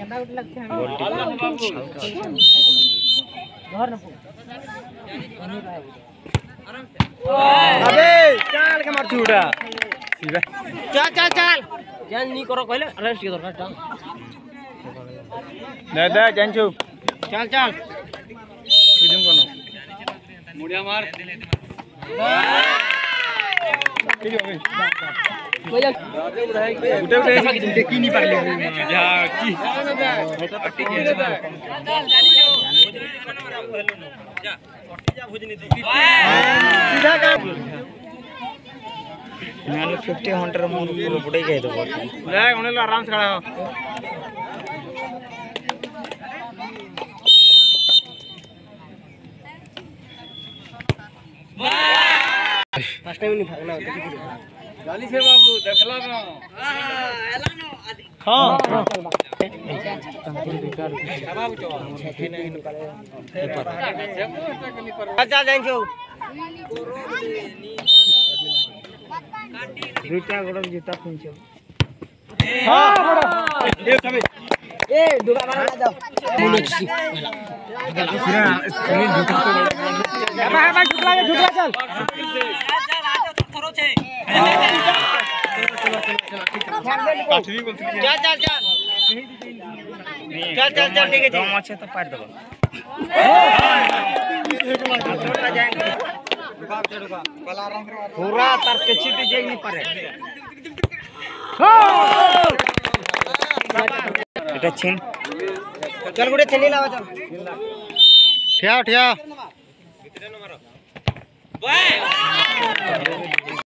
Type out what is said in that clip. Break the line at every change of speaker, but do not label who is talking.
अबे चल के मार छूटा
चल चल चल जान नहीं करो कहले अरेस्ट के दरकार चल
दे दे जानछु
चल चल
तुझम कोनो मुड़िया मार उठे उठे की नहीं पारले या की सीधा काम
नाले 50 हंटर मोर पूरा बुड़ाई गए तो
ले उन्हें आराम से खड़ा हो
फर्स्ट टाइम नहीं भागना
गाली से बाबू देखला ना
एलानो
हां
अच्छा थैंक यू
दुटा गोड़ जूता पिनछो
हां बड़ा ए सब
ए डुबा मार जाओ
सुनील झुका
भाई झुकला चल
काठरी बोलती है
चल चल चल चल चल चल ठीक है
दम अच्छे तो पार दबो पूरा तार केची दे जाई नहीं पारे এটা ছিন
चल गुड़े चली लावा चल
ठिया ठिया